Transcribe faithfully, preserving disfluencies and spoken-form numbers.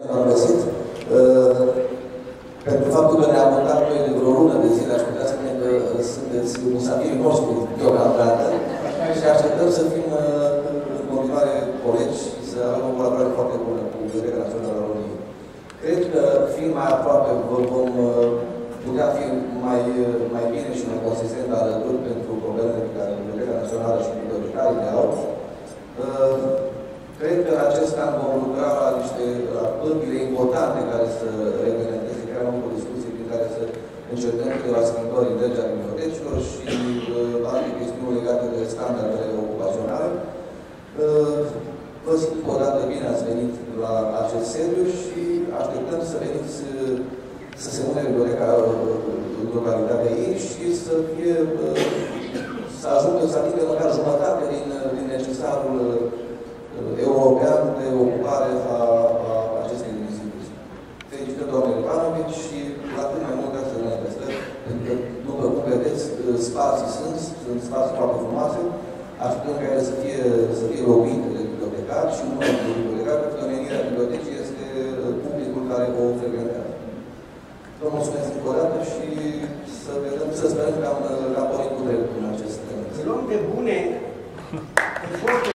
Am găsit. Pentru faptul că ne-am mutat noi de vreo lună de zile, aș putea spune că sunteți musafirii noștri deocamdată și așteptăm să fim în continuare colegi și să avem o colaborare foarte bună cu Biblioteca Națională a României. Cred că, fiind mai aproape, vom putea fi mai, mai bine și mai consistent alături pentru problemele pe care Biblioteca Națională și bibliotecarii le au. Cred că în acest an vom lucra la niște pârghile importante care să reglementeze chiar o discuție prin care să încercăm câteva schimbări în legea bibliotecilor și uh, alte chestiuni legate de standardele ocupaționale. Uh, vă simt o dată bine ați venit la acest sediu și așteptăm să veniți uh, să se mune biblioteca în localitatea ei și să fie uh, să ajungă să atingă măcar jumătate din, din necesarul european de ocupare a, a acestei instituții. Felicitări, doamne Ivanovici, și la cât mai mult să ne testăm, pentru că, după cum vedeți, spații sunt, sunt spații foarte frumoase, așteptăm ca ele să fie, să fie locuite de bibliotecari și numai de bibliotecari, pentru că menirea bibliotecii este publicul care o frecventează. Vă mulțumesc încă o dată și să vedem, să sperăm că am, am pornit cu dreptul în acest. Luăm de bune